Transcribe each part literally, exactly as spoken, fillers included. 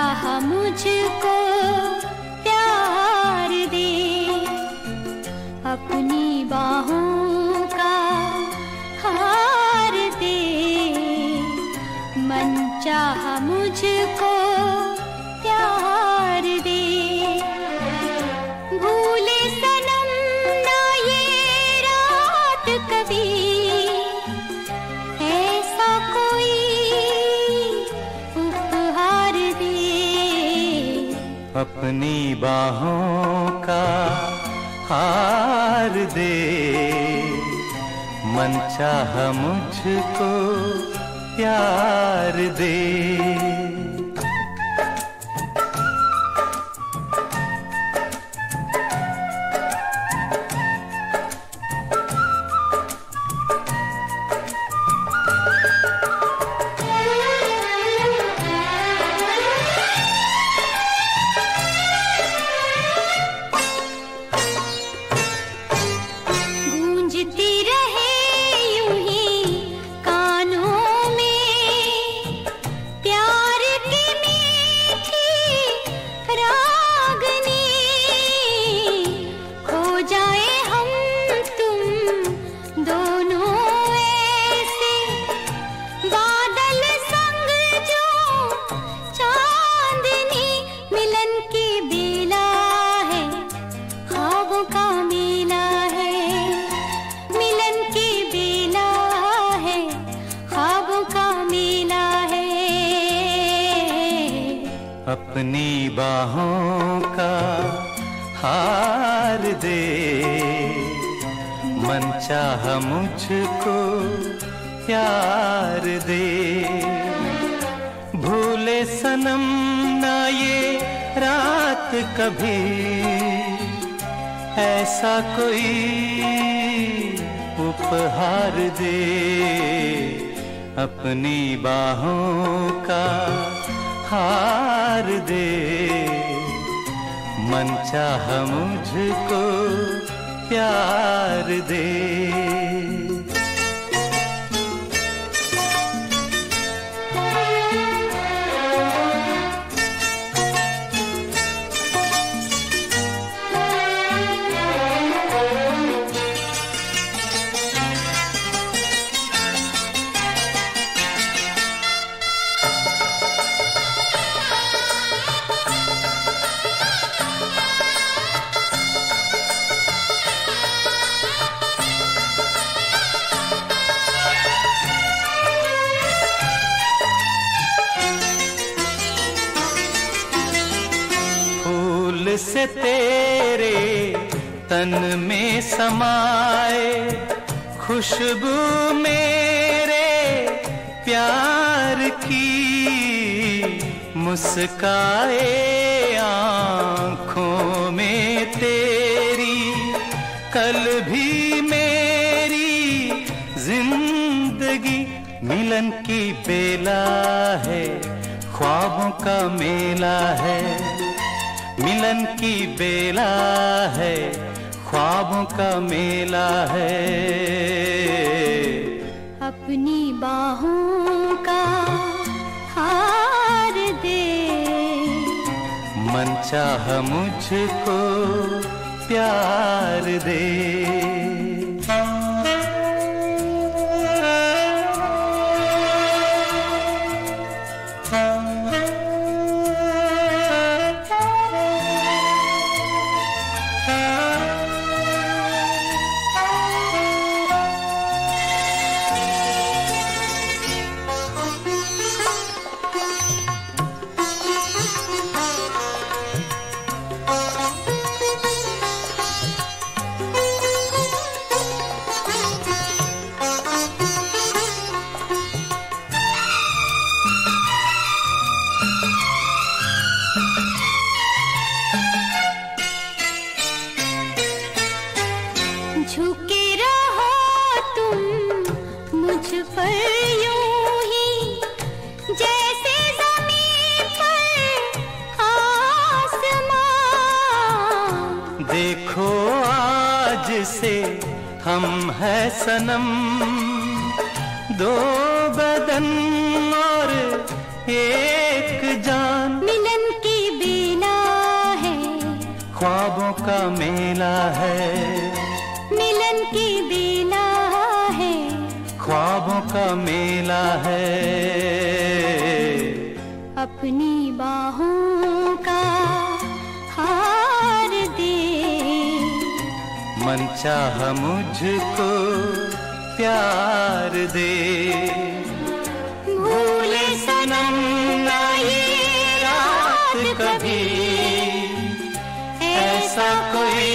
चाह मुझको प्यार दे, अपनी बाहों का हार दे। मन चाह मुझको प्यार दे, भूले सनम ना ये रात कभी, ऐसा कोई उपहार दे। अपनी बाहों का हार दे, मन चाह मुझको प्यार दे। अपनी बाहों का हार दे, मन चाह मुझको प्यार दे। भूले सनम ना ये रात कभी, ऐसा कोई उपहार दे। अपनी बाहों का हार दे, मन चाह मुझको प्यार दे। से तेरे तन में समाए खुशबू मेरे प्यार की, मुस्काए आँखों में तेरी, कल भी मेरी जिंदगी मिलन की बेला है, ख्वाबों का मेला है। मिलन की बेला है, ख्वाबों का मेला है। अपनी बाहों का हार दे, मन चाह मुझको प्यार दे। झुके रहो तुम मुझ पर यूं ही, जैसे ज़मीन पर आसमां। देखो आज से हम है सनम, दो बदन और एक जान। मिलन ख्वाबों का मेला है, मिलन की बेला है, ख्वाबों का मेला है। अपनी बाहों का हार दे, मन चाह मुझको प्यार दे। भूले सनम ना ये रात कभी, ऐसा कोई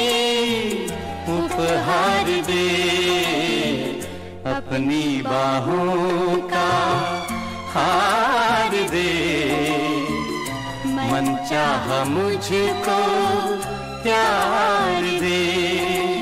उपहार दे। अपनी बाहों का हार दे, मन चाह मुझको प्यार दे।